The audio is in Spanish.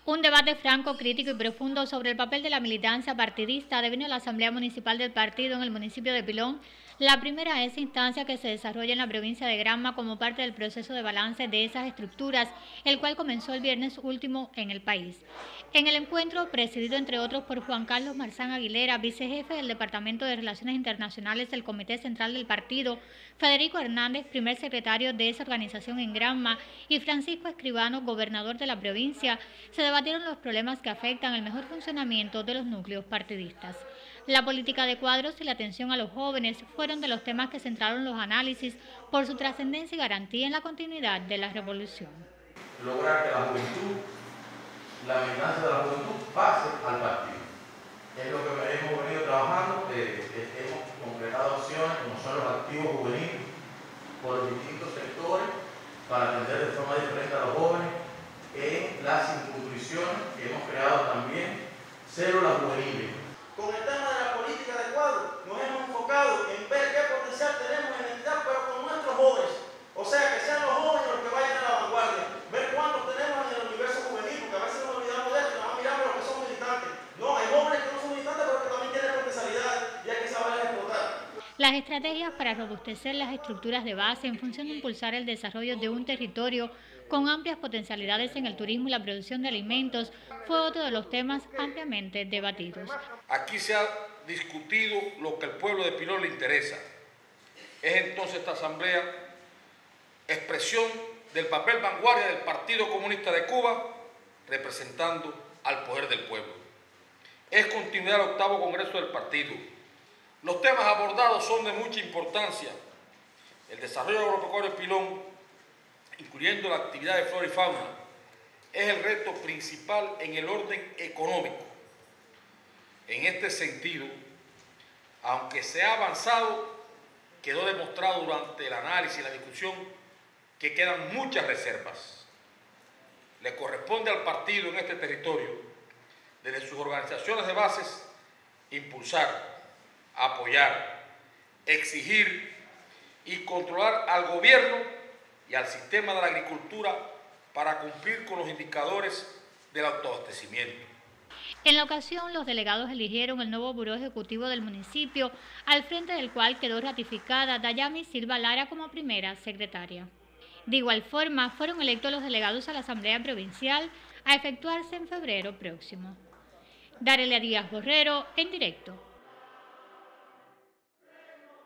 Un debate franco, crítico y profundo sobre el papel de la militancia partidista devino la Asamblea Municipal del partido en el municipio de Pilón, la primera de esa instancia que se desarrolla en la provincia de Granma como parte del proceso de balance de esas estructuras, el cual comenzó el viernes último en el país. En el encuentro, presidido entre otros por Juan Carlos Marzán Aguilera, vicejefe del Departamento de Relaciones Internacionales del Comité Central del Partido, Federico Hernández, primer secretario de esa organización en Granma, y Francisco Escribano, gobernador de la provincia, se debatieron los problemas que afectan el mejor funcionamiento de los núcleos partidistas. La política de cuadros y la atención a los jóvenes fueron de los temas que centraron los análisis por su trascendencia y garantía en la continuidad de la revolución. Lograr que la juventud, la militancia de la juventud pase al partido. Es lo que hemos venido trabajando, hemos concretado acciones como son los activos juveniles por los distintos sectores para atender de forma diferente a los jóvenes. En las circunscripciones que hemos creado también células juveniles. Con el tema de la política de cuadro nos hemos enfocado en ver qué potencial tenemos en la entidad, pero con nuestros jóvenes. O sea, que sean los jóvenes los que vayan a la vanguardia. Ver cuántos tenemos en el universo juvenil, porque a veces nos olvidamos de esto, nada más miramos los que son militantes. No, hay jóvenes que no son militantes, pero que también tienen potencialidad y hay que saberlas explotar. Las estrategias para robustecer las estructuras de base en función de impulsar el desarrollo de un territorio con amplias potencialidades en el turismo y la producción de alimentos fue otro de los temas ampliamente debatidos. Aquí se ha discutido lo que al pueblo de Pilón le interesa. Es entonces esta asamblea expresión del papel vanguardia del Partido Comunista de Cuba representando al poder del pueblo. Es continuidad del 8º Congreso del partido. Los temas abordados son de mucha importancia. El desarrollo agropecuario de Pilón, incluyendo la actividad de flora y fauna, es el reto principal en el orden económico. En este sentido, aunque se ha avanzado, quedó demostrado durante el análisis y la discusión que quedan muchas reservas. Le corresponde al partido en este territorio, desde sus organizaciones de bases, impulsar, apoyar, exigir y controlar al gobierno y al sistema de la agricultura para cumplir con los indicadores del autoabastecimiento. En la ocasión, los delegados eligieron el nuevo buró ejecutivo del municipio, al frente del cual quedó ratificada Dayami Silva Lara como primera secretaria. De igual forma, fueron electos los delegados a la Asamblea Provincial a efectuarse en febrero próximo. Darelia Díaz Borrero, en directo.